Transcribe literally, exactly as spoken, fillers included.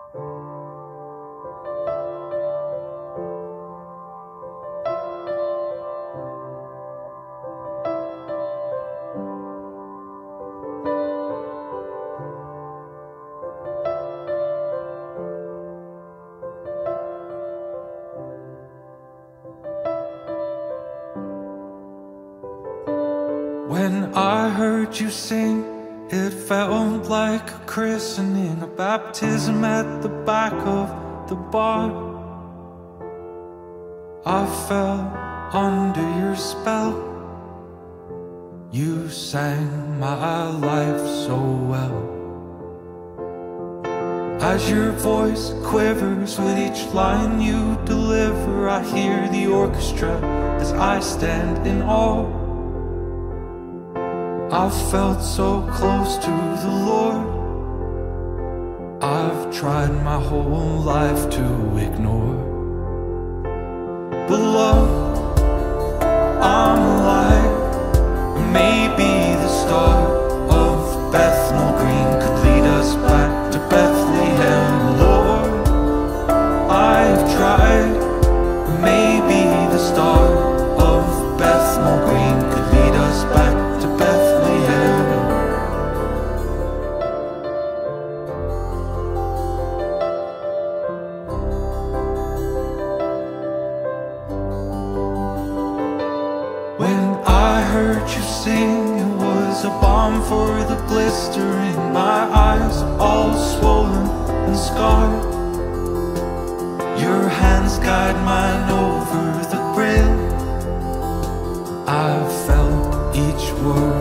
When I heard you sing, it felt like a christening, a baptism at the back of the bar. I fell under your spell. You sang my life so well. As your voice quivers with each line you deliver, I hear the orchestra as I stand in awe. I've felt so close to the Lord. I've tried my whole life to ignore, but love, I'm alive. Maybe the star of Bethnal Green could lead us back to Bethlehem. Lord, I've tried. Maybe the star of Bethnal Green could lead us back to Bethlehem. When I heard you sing, it was a balm for the blister in my eyes, all swollen and scarred. Your hands guide mine over the bridge. I felt each word